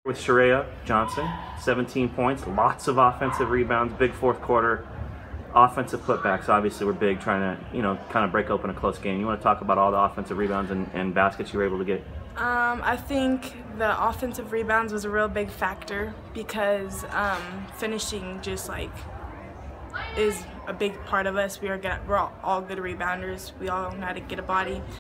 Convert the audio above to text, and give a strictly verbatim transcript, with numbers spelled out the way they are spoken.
With Sharayah Johnson, seventeen points, lots of offensive rebounds, big fourth quarter, offensive putbacks. Obviously, we're big, trying to, you know, kind of break open a close game. You want to talk about all the offensive rebounds and, and baskets you were able to get? Um, I think the offensive rebounds was a real big factor because um, finishing just like is a big part of us. We are get, we're all, all good rebounders. We all know how to get a body.